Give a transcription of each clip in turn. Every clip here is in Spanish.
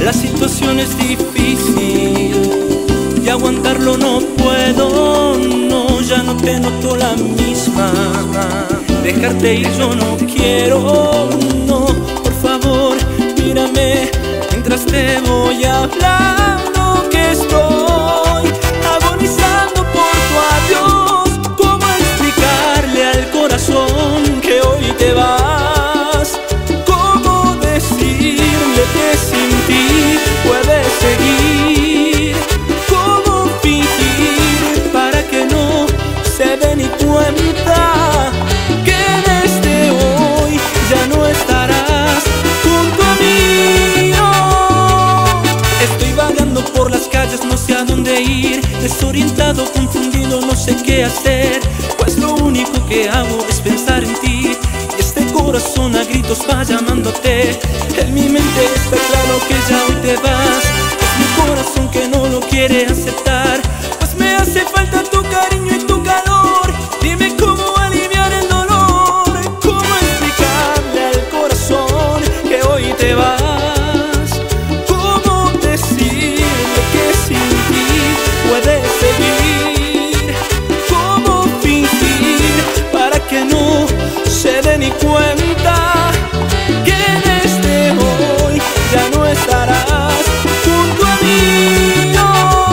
La situación es difícil y aguantarlo no puedo. No, ya no te noto la misma. Dejarte ir yo no quiero. No, por favor, mírame mientras te voy hablando, que estoy agonizando por tu adiós. ¿Cómo explicarle al corazón que hoy te vas? ¿Cómo decirle que sin ti puedes seguir? ¿Cómo fingir para que no se dé ni cuenta que desde hoy ya no estarás junto a mí? Oh, estoy vagando por las calles, no sé a dónde ir, desorientado, confundido, no sé qué hacer, pues lo único que hago es pensar en ti. Y este corazón a gritos va llamándote. En mi mente está claro que ya hoy te vas. Es mi corazón que no lo quiere aceptar, pues me hace falta tu cariño y tu calor. Dime cómo aliviar el dolor, cómo explicarle al corazón que hoy te vas, cómo decirle que sin ti puedes seguir, cómo fingir para que no se dé ni cuenta que desde hoy ya no estarás junto a mí. No,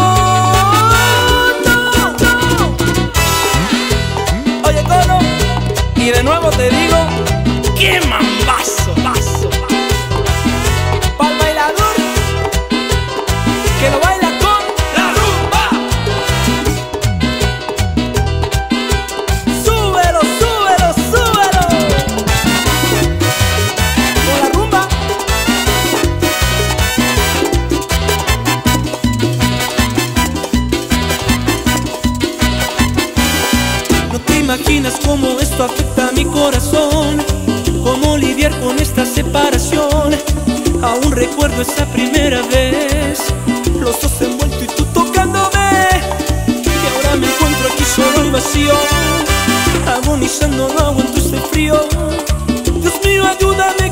no, no. Oye, Colo, y de nuevo te digo, ¡qué mambazo! Pa'l bailador que lo baila con la rumba. Súbelo, súbelo, súbelo con la rumba. No te imaginas cómo esto afecta a mi corazón, cómo lidiar con esta separación. Aún recuerdo esa primera vez, los dos envueltos y tú tocándome. Y ahora me encuentro aquí solo y vacío, agonizando, no aguanto este frío. Dios mío, ayúdame.